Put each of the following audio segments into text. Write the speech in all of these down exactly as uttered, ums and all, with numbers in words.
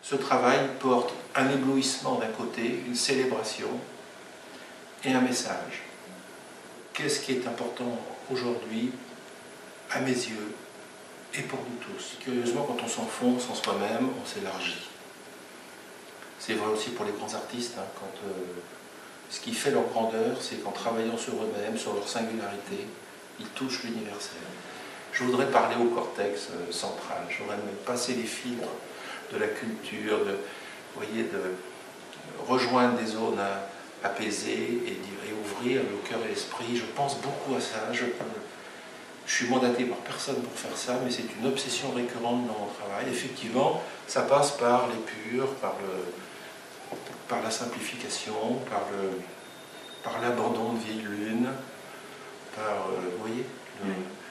Ce travail porte un éblouissement d'un côté, une célébration et un message. Qu'est-ce qui est important aujourd'hui, à mes yeux, et pour nous tous? Curieusement, quand on s'enfonce en soi-même, on s'élargit. C'est vrai aussi pour les grands artistes, hein, quand, euh, ce qui fait leur grandeur, c'est qu'en travaillant sur eux-mêmes, sur leur singularité, ils touchent l'universel. Je voudrais parler au cortex euh, central, je voudrais me passer les fibres de la culture, de, vous voyez, de rejoindre des zones à, apaisées et, et ouvrir le cœur et l'esprit. Je pense beaucoup à ça. Je, je suis mandaté par personne pour faire ça, mais c'est une obsession récurrente dans mon travail. Effectivement, ça passe par l'épure, par, le, par la simplification, par le, par l'abandon de vieilles lunes, par, euh, vous voyez, le,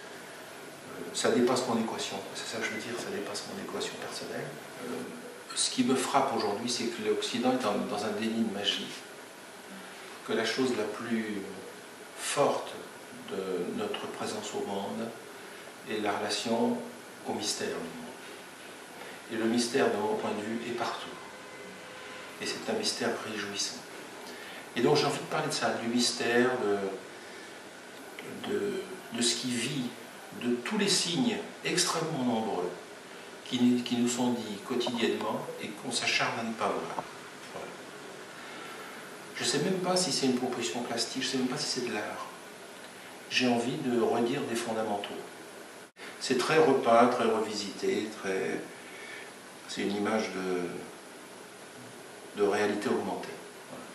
ça dépasse mon équation, c'est ça que je veux dire, ça dépasse mon équation personnelle. Euh, ce qui me frappe aujourd'hui, c'est que l'Occident est dans, dans un déni de magie, que la chose la plus forte de notre présence au monde est la relation au mystère du monde. Et le mystère, de mon point de vue, est partout. Et c'est un mystère réjouissant. Et donc j'ai envie de parler de ça, du mystère, de, de, de ce qui vit, de tous les signes extrêmement nombreux qui, qui nous sont dits quotidiennement et qu'on s'acharne à ne pas voir. Voilà. Je ne sais même pas si c'est une proposition plastique, je ne sais même pas si c'est de l'art. J'ai envie de redire des fondamentaux. C'est très repeint, très revisité, très... c'est une image de, de réalité augmentée. Voilà.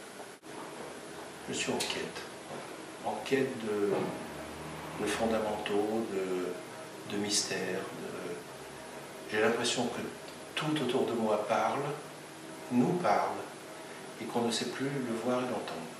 Je suis en quête, en quête de... de fondamentaux, de, de mystères. De... J'ai l'impression que tout autour de moi parle, nous parle, et qu'on ne sait plus le voir et l'entendre.